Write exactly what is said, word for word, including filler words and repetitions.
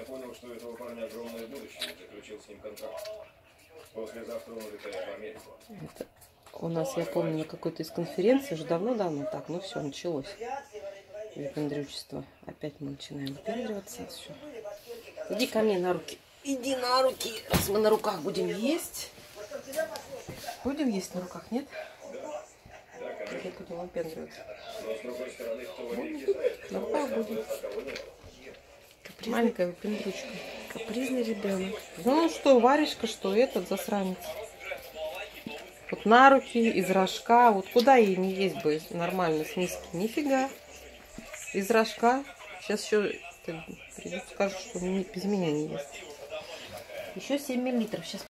понял, что у этого парня огромное будущее, заключил с ним контракт. Послезавтра он улетает в Америку. Это у нас, я помню, на какой-то из конференций уже давно-давно так, ну все, началось. Выпендрючество. Опять мы начинаем выпендриваться. Все. Иди ко мне на руки. Иди на руки, раз мы на руках будем есть. Будем есть на руках, нет? Или будем выпендриваться? На руках будем. Маленькая выпендрючка. Капризный ребенок. Ну что, варежка, что этот засранец. Вот на руки, из рожка. Вот куда ей не есть бы нормально с миски? Нифига. Из рожка. Сейчас еще придут, скажут, что без меня не ест. Еще семь миллилитров. Сейчас